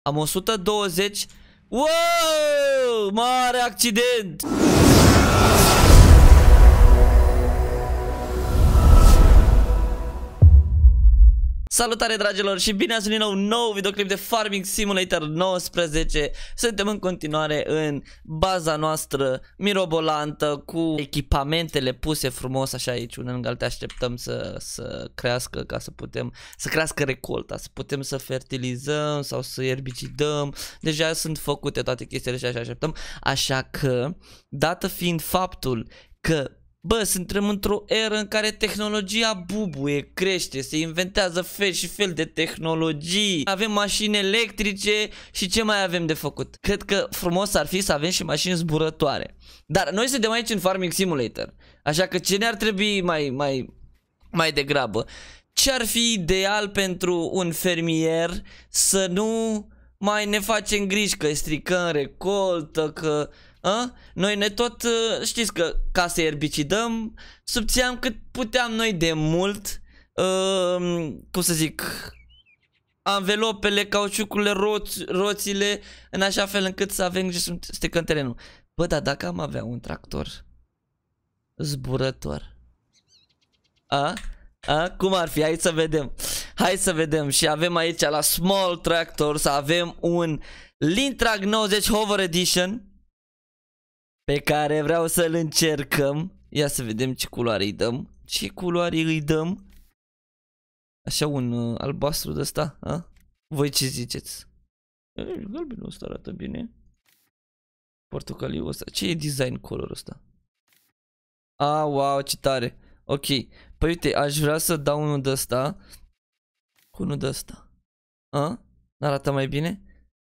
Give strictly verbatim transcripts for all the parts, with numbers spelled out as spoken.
Am o sută douăzeci. Wow! Mare accident! Salutare, dragilor, și bine ați venit la un nou videoclip de Farming Simulator nouăsprezece. Suntem în continuare în baza noastră mirobolantă, cu echipamentele puse frumos așa aici, unul lângă altul. Așteptăm să, să crească, ca să putem să crească recolta, să putem să fertilizăm sau să erbicidăm. Deja sunt făcute toate chestiile și așa așteptăm. Așa că, dată fiind faptul că bă, suntem într-o eră în care tehnologia bubuie, crește, se inventează fel și fel de tehnologii. Avem mașini electrice și ce mai avem de făcut? Cred că frumos ar fi să avem și mașini zburătoare. Dar noi suntem aici în Farming Simulator, așa că ce ne-ar trebui mai, mai, mai degrabă? Ce ar fi ideal pentru un fermier să nu mai ne facem griji că stricăm recoltă, că... A? Noi ne tot, știți că ca să erbicidăm, subțiam cât puteam noi de mult, uh, cum să zic, anvelopele, cauciucurile, roț, roțile, în așa fel încât să avem grijă să stricăm terenul. Bă, dar dacă am avea un tractor zburător, a? A? Cum ar fi? Hai să vedem. Hai să vedem. Și avem aici la Small Tractors, avem un Lintrag nouăzeci Hover Edition pe care vreau să-l încercăm. Ia să vedem ce culoare îi dăm. Ce culoare îi dăm? Așa un uh, albastru de ăsta, a? Voi ce ziceți? E, galbenul ăsta arată bine. Portocaliu ăsta. Ce e design color ăsta? A, wow, ce tare. Ok. Păi uite, aș vrea să dau unul de ăsta cu unul de ăsta. A? Arată mai bine?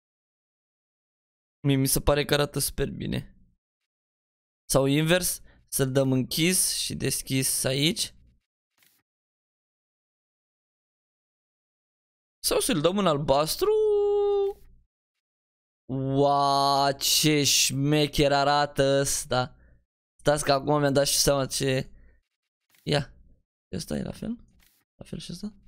Mie mi se pare că arată super bine. Sau invers, să-l dăm închis și deschis aici. Sau să-l dăm în albastru. Wow, ce șmecher arată ăsta. Stați că acum mi-am dat și seama ce... Ia, ăsta e la fel? La fel și ăsta?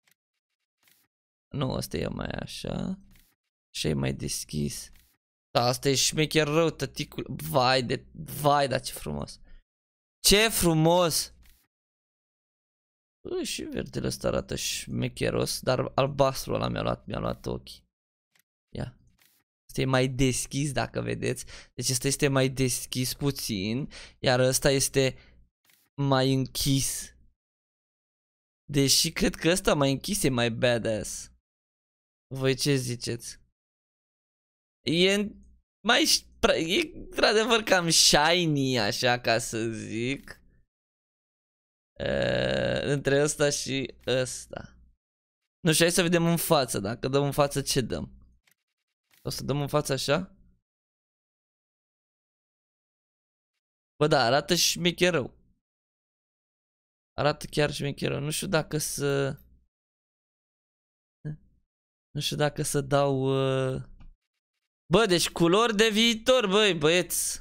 Nu, ăsta e mai așa. Și e mai deschis. Da, asta e șmecher rău, tăticul. Vai de... Vai, da, ce frumos. Ce frumos! Ui, și verdele ăsta arată șmecheros, dar albastru ăla mi-a luat, mi-a luat ochii. Ia. Asta e mai deschis, dacă vedeți. Deci ăsta este mai deschis puțin, iar ăsta este mai închis. Deși cred că ăsta mai închis e mai badass. Voi ce ziceți? E mai... E într-adevăr cam shiny, așa ca să zic. Uh, între ăsta și ăsta. Nu știu, hai să vedem în față. Dacă dăm în față, ce dăm? O să dăm în față așa? Bă, da, arată șmecherău. Arată chiar șmecherău. Nu știu dacă să... Nu știu dacă să dau... Uh... Bă, deci culori de viitor, băi, băieți.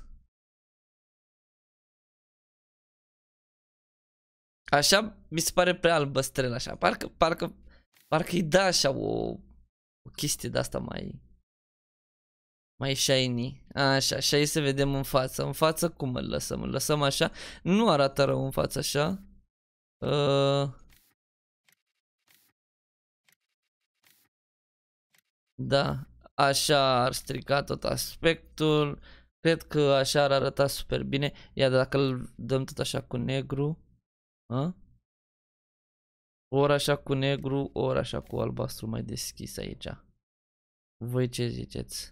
Așa mi se pare prea albăstrel, așa. Parcă, parcă, parcă-i da așa o, o chestie de asta mai... Mai shiny. Așa, și aici să vedem în față. În față cum îl lăsăm? Îl lăsăm așa? Nu arată rău în față așa. Uh... Da. Așa ar strica tot aspectul. Cred că așa ar arăta super bine. Ia, dacă îl dăm tot așa cu negru, a? Ori așa cu negru, ori așa cu albastru mai deschis aici. Voi ce ziceți?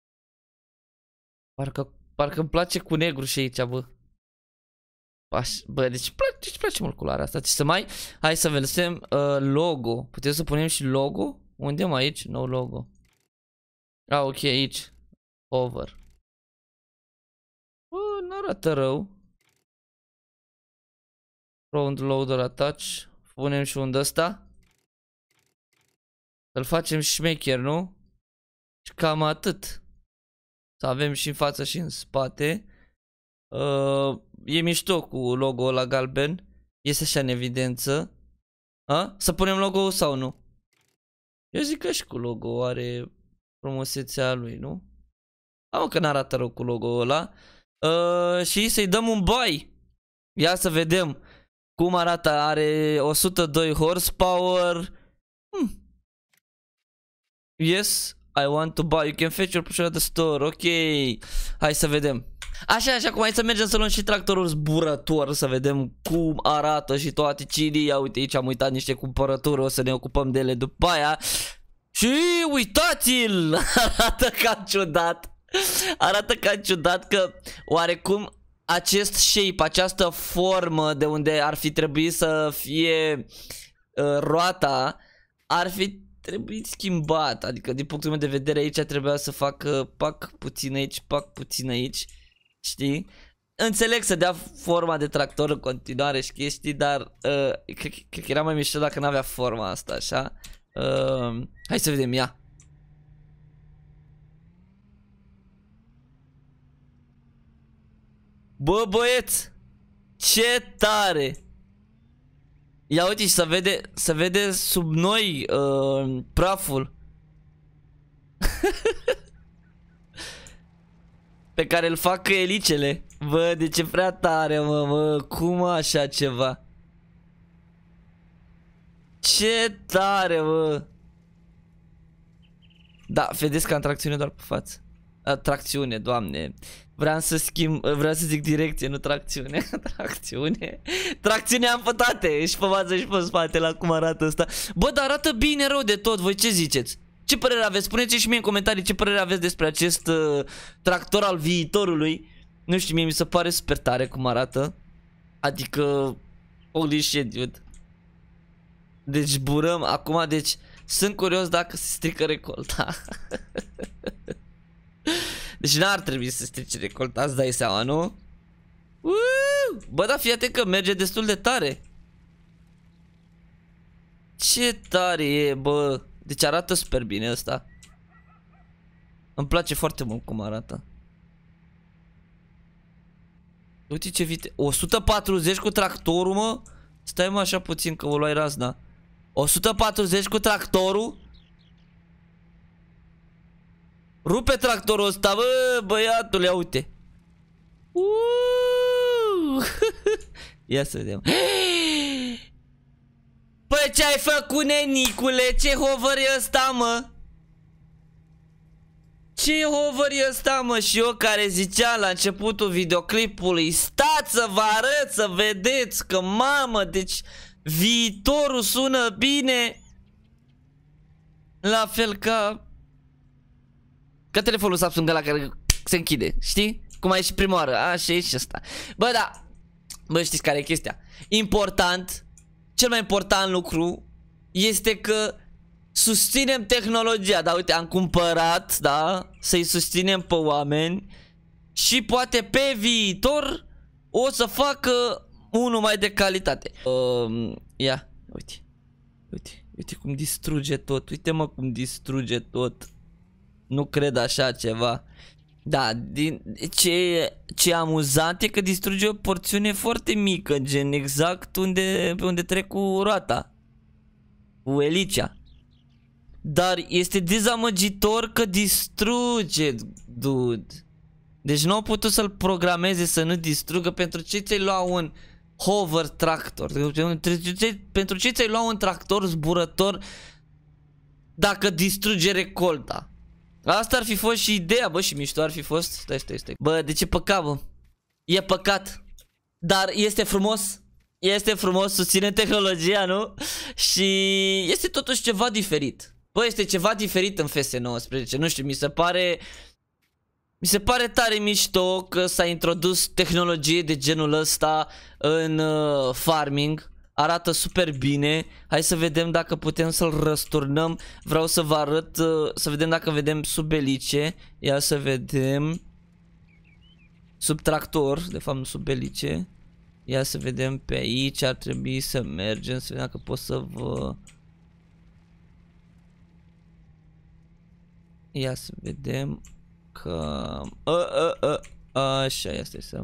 Parcă, parcă îmi place cu negru și aici, bă. Aș, bă, deci îmi place, deci place mult culoarea asta. Ce să mai... Hai să vedem uh, logo. Putem să punem și logo? Unde mai aici? No logo. Ah, ok, aici. Over. Bă, n-arată rău. Front loader attach. Punem și un ăsta. Îl facem șmecher, nu? Și cam atât. Să avem și în față și în spate. Uh, e mișto cu logo la galben. Este așa în evidență. A? Să punem logo sau nu? Eu zic că și cu logo are frumusețea lui, nu? Am că n-arată rău cu logo-ul ăla. Uh, și să-i dăm un buy. Ia să vedem cum arată. Are o sută doi horsepower. Hmm. Yes, I want to buy. You can fetch your push at the store. Ok. Hai să vedem. Așa, așa cum hai să mergem să luăm și tractorul zburător. Să vedem cum arată și toate cilii. Ia uite, aici am uitat niște cumpărături. O să ne ocupăm de ele după aia. Și uitați-l. Arată ca ciudat. Arată ca ciudat că oarecum acest shape, această formă de unde ar fi trebuit să fie uh, roata, ar fi trebuit schimbat. Adică din punctul meu de vedere aici trebuia să fac uh, pac puțin aici, pac puțin aici. Știi? Înțeleg să dea forma de tractor în continuare și chestii, dar uh, cred, cred că era mai mișto dacă n-avea forma asta, așa. Uh, hai să vedem, ia. Bă, băieți, ce tare! Ia uite și să vede, să vede sub noi uh, praful pe care îl fac elicele. Bă, de ce prea tare, mă, mă, cum așa ceva? Ce tare, mă! Da, vedeți că am tracțiune doar pe față. A, tracțiune, doamne. Vreau să schimb, vreau să zic direcție, nu tracțiune. Tracțiune. Tracțiune am pe toate, și pe față și pe spate, la cum arată asta. Bă, dar arată bine rău de tot, voi ce ziceți? Ce părere aveți? Spuneți și mie în comentarii ce părere aveți despre acest uh, tractor al viitorului. Nu știu, mie mi se pare super tare cum arată. Adică, holy shit, dude. Deci burăm acum, deci sunt curios dacă se strică recolta. Deci n-ar trebui să strice recolta, îți dai seama, nu? Uuu! Bă, da, fii atent că merge destul de tare. Ce tare e, bă. Deci arată super bine ăsta. Îmi place foarte mult cum arată. Uite ce vite. o sută patruzeci cu tractorul, mă. Stai mă așa puțin că o luai razna. o sută patruzeci cu tractorul. Rupe tractorul ăsta, bă, băiatul, ia uite. Uuuu. Ia să vedem. Păi ce ai făcut, nenicule? Ce hover e ăsta, mă? Ce hover e ăsta, mă? Și eu care ziceam la începutul videoclipului, stați să vă arăt, să vedeți că, mamă, deci viitorul sună bine. La fel ca Ca telefonul Samsung ăla care se închide, știi? Cum ai și prima oară, așa e și ăsta. Bă, da. Bă, știți care e chestia? Important, cel mai important lucru este că susținem tehnologia. Da, uite, am cumpărat, da, să-i susținem pe oameni. Și poate pe viitor o să facă unul mai de calitate. uh, Ia, uite. Uite, uite cum distruge tot. Uite mă cum distruge tot. Nu cred așa ceva. Da, din, ce, ce amuzant e că distruge o porțiune foarte mică, gen exact unde, pe unde trec cu roata, cu elicea. Dar este dezamăgitor că distruge, dude. Deci nu au putut să-l programeze să nu distrugă. Pentru ce ți-ai lua un hover tractor? Pentru ce ți-ai lua un tractor zburător dacă distruge recolta? Asta ar fi fost și ideea, bă, și mișto ar fi fost. Stai, stai, stai. Bă, de ce păcat, bă? E păcat. Dar este frumos. Este frumos, susține tehnologia, nu? Și este totuși ceva diferit. Bă, este ceva diferit în F S nouăsprezece. Nu știu, mi se pare... Mi se pare tare mișto că s-a introdus tehnologie de genul ăsta în uh, farming. Arată super bine. Hai să vedem dacă putem să-l răsturnăm. Vreau să vă arăt, uh, să vedem dacă vedem sub elice. Ia să vedem. Sub tractor, de fapt nu sub elice. Ia să vedem pe aici, ar trebui să mergem, să vedem dacă pot să vă... Ia să vedem că... A, a, a, așa, este să...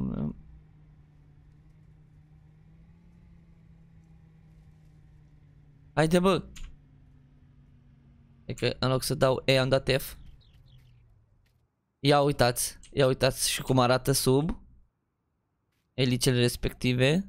Haide, bă! E că în loc să dau E am dat F. Ia uitați, ia uitați și cum arată sub elicele respective.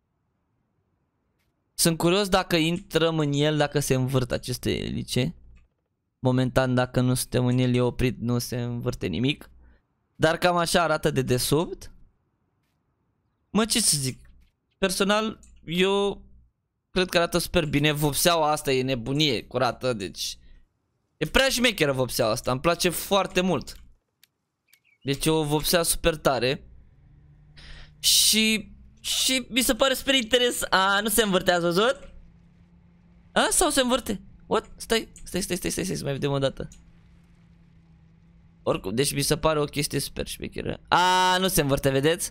Sunt curios dacă intrăm în el, dacă se învârt aceste elice. Momentan dacă nu suntem în el e oprit, nu se învârte nimic. Dar cam așa arată de desubt. Mă, ce să zic, personal eu cred că arată super bine. Vopseaua asta e nebunie curată, deci e prea șmecheră vopseaua asta, îmi place foarte mult. Deci e o vopsea super tare. Și Și mi se pare super interesant. A, nu se învârte, ați văzut? A, sau se învârte? What? Stai, stai, stai, stai, stai, stai, să mai vedem o dată. Oricum, deci mi se pare o chestie super șmecheră. A, nu se învârte, vedeți?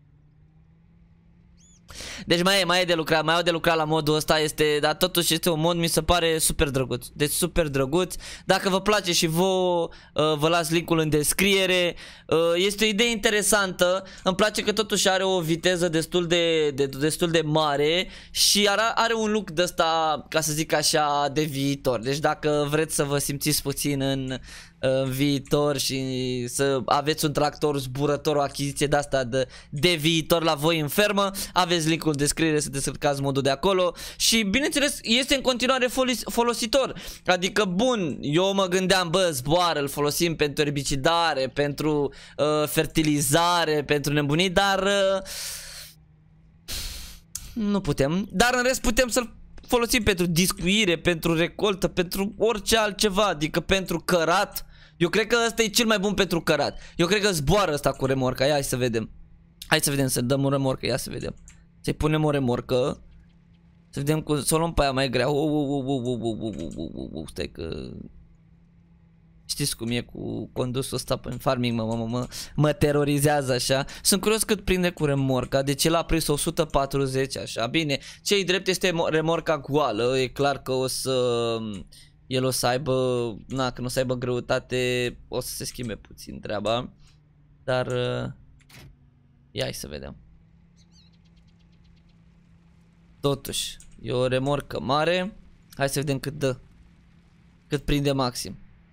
Deci mai e, mai e de lucrat, mai e de lucrat la modul ăsta, este, dar totuși este un mod, mi se pare super drăguț. Deci super drăguț. Dacă vă place și vouă, uh, vă las linkul în descriere. Uh, este o idee interesantă. Îmi place că totuși are o viteză destul de, de, destul de mare și are, are un look de ăsta, ca să zic așa, de viitor. Deci dacă vreți să vă simțiți puțin în în viitor și să aveți un tractor zburător, o achiziție de asta de, de viitor la voi în fermă, aveți linkul în descriere să descărcați modul de acolo și bineînțeles este în continuare folos folositor. Adică bun, eu mă gândeam, bă, zboară, îl folosim pentru erbicidare, pentru uh, fertilizare, pentru nebunii, dar uh, nu putem. Dar în rest putem să-l folosim pentru discuire, pentru recoltă, pentru orice altceva, adică pentru cărat. Eu cred că ăsta e cel mai bun pentru cărat. Eu cred că zboară ăsta cu remorca. Ia, hai să vedem. Hai să vedem, să dăm o remorcă, ia să vedem. Să-i punem o remorcă. Să vedem cum, să o luăm pe aia mai grea. Stai că... Știți cum e cu condusul ăsta pe farming, mă, mă, mă, mă, mă terorizează așa. Sunt curios cât prinde cu remorca. Deci el a prins o sută patruzeci așa. Bine, ce-i drept este remorca goală. E clar că o să... El o să aibă... Na, când o să aibă greutate o să se schimbe puțin treaba. Dar... Ia hai să vedem. Totuși, e o remorcă mare. Hai să vedem cât dă. Cât prinde maxim.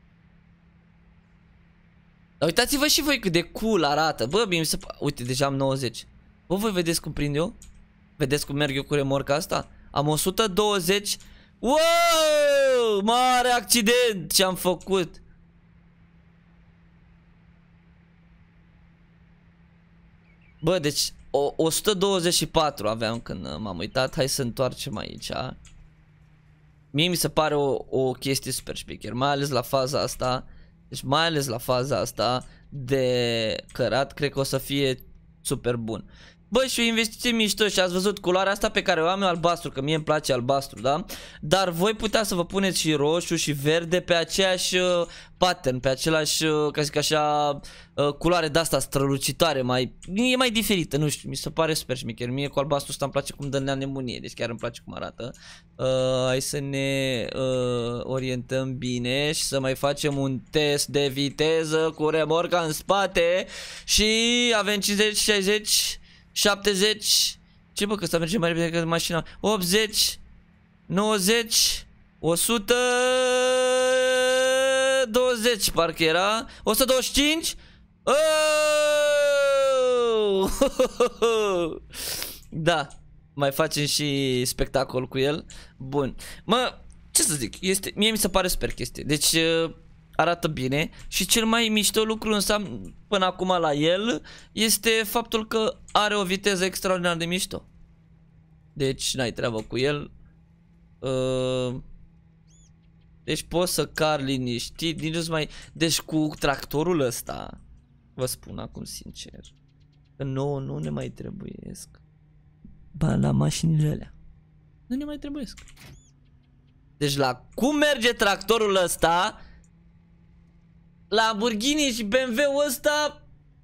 Dar uitați-vă și voi cât de cool arată. Bă, bine mi se... Uite, deja am nouăzeci. Bă, voi vedeți cum prind eu? Vedeți cum merg eu cu remorca asta? Am o sută douăzeci. Wow! Mare accident ce am făcut. Bă, deci o, o sută douăzeci și patru aveam când m-am uitat. Hai să întoarcem aici. Mie mi se pare o, o chestie super șmecher, mai ales la faza asta. Deci mai ales la faza asta de cărat, cred că o să fie super bun. Bă, și o investiție mișto și ați văzut culoarea asta pe care o am eu albastru, că mie îmi place albastru, da? Dar voi putea să vă puneți și roșu și verde pe aceeași uh, pattern, pe același, uh, ca zic așa, uh, culoare de asta strălucitoare, mai, e mai diferită, nu știu, mi se pare super șmecher. Mie cu albastru ăsta îmi place cum dă nebunie, deci chiar îmi place cum arată. Uh, hai să ne uh, orientăm bine și să mai facem un test de viteză cu remorca în spate și avem cincizeci, șaizeci... șaptezeci. Ce bă, că ăsta merge mai repede decât mașina. Optzeci. Nouăzeci. O sută douăzeci parcă era. O sută douăzeci și cinci. Oh! Da. Mai facem și spectacol cu el. Bun. Mă, ce să zic, este, mie mi se pare super chestie. Deci arată bine și cel mai mișto lucru înseamnă până acum la el este faptul că are o viteză extraordinar de mișto. Deci n-ai treabă cu el. uh, Deci poți să cari liniștit, nici nu mai... Deci cu tractorul ăsta vă spun acum sincer că nouă nu ne mai trebuiesc. Ba, la mașinile alea nu ne mai trebuiesc. Deci la cum merge tractorul ăsta, Lamborghini și B M W-ul ăsta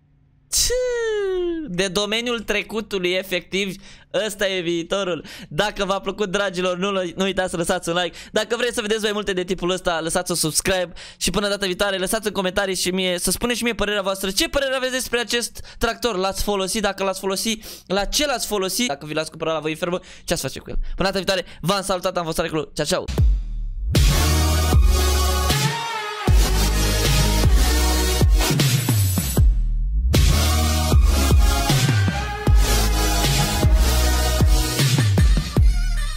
de domeniul trecutului, efectiv, ăsta e viitorul. Dacă v-a plăcut, dragilor, nu, nu uitați să lăsați un like. Dacă vreți să vedeți mai multe de tipul ăsta, lăsați un subscribe. Și până data viitoare, lăsați în comentarii și mie, să spuneți și mie părerea voastră. Ce părere aveți despre acest tractor? L-ați folosit? Dacă l-ați folosit, la ce l-ați folosit? Dacă vi l-ați cumpărat la voi în fermă, ce ați face cu el? Până data viitoare, v-am salutat, am fost Areclu. Ceau, ceau!